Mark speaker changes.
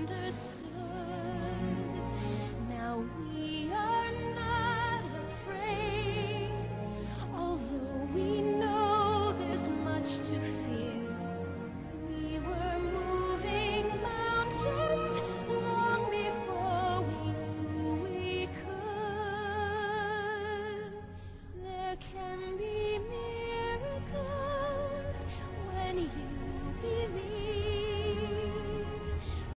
Speaker 1: understood. Now we are not afraid, although we know there's much to fear. We were moving mountains long before we knew we could. There can be